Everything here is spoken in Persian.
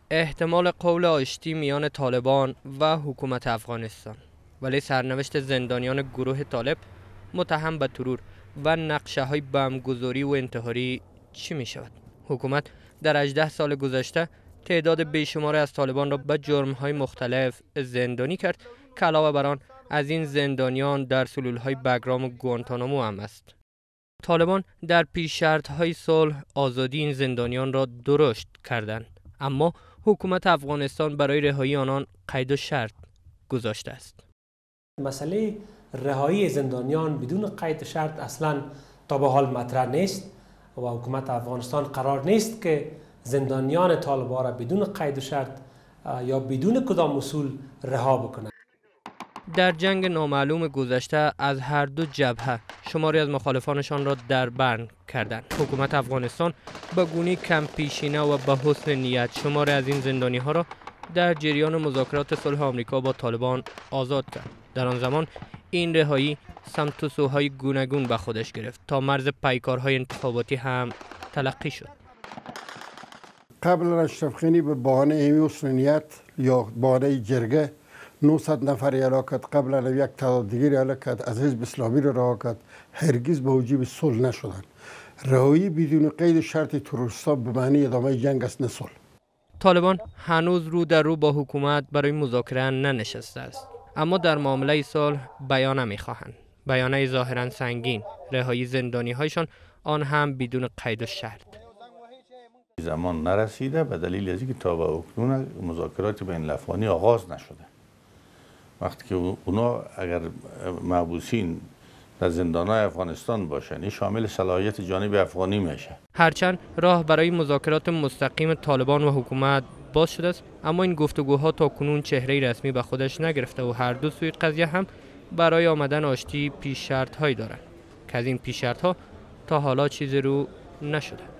احتمال قول آشتی میان طالبان و حکومت افغانستان، ولی سرنوشت زندانیان گروه طالب متهم به ترور و نقشه های بمبگذاری و انتحاری چی می شود؟ حکومت در 18 سال گذشته تعداد بیشماری از طالبان را به جرم های مختلف زندانی کرد که علاوه بر آن از این زندانیان در سلول های بگرام و گوانتانامو هم است. طالبان در پیش شرط های صلح آزادی این زندانیان را درشت کردند، اما حکومت افغانستان برای رهایی آنان قید و شرط گذاشته است. مسئله رهایی زندانیان بدون قید و شرط اصلا تا به حال مطرح نیست و حکومت افغانستان قرار نیست که زندانیان طالبان را بدون قید و شرط یا بدون کدام اصول رها بکنند. در جنگ نامعلوم گذشته از هر دو جبهه شماری از مخالفانشان را در بند کردند. حکومت افغانستان به گونه‌ای کم پیشینه و به حسن نیت شماری از این زندانی ها را در جریان مذاکرات صلح آمریکا با طالبان آزاد کرد. در آن زمان این رهایی سمت و سوهای گوناگون به خودش گرفت تا مرز پیکارهای انتخاباتی هم تلقی شد. قبل اشرف غنی به بهانه حسن نیت یا بهانه جرگه 900 نفر اعلام کرد، قبل از یک تعداد دیگری اعلام کرد، از حزب اسلامی را رها کرد. هرگز به موجب صلح نشدند. رهایی بدون قید شرط تروریستان به معنی ادامه جنگ است، نه صلح. طالبان هنوز رو در رو با حکومت برای مذاکره ننشسته است، اما در معامله صلح بیانیه می‌خواهند. بیانیه ظاهراً سنگین، رهایی زندانی هایشان آن هم بدون قید و شرط. زمان نرسیده به دلیل از اینکه تا به اکنون مذاکرات بین الافغانی آغاز نشده. وقتی که اونا اگر محبوسین در زندان‌های افغانستان باشن، این شامل صلاحیت جانب افغانی میشه. هرچند راه برای مذاکرات مستقیم طالبان و حکومت باز شده است، اما این گفتگوها تا کنون چهره رسمی به خودش نگرفته و هر دو سوی قضیه هم برای آمدن آشتی پیش شرط هایی دارند که از این پیش شرط ها تا حالا چیزی رو نشده.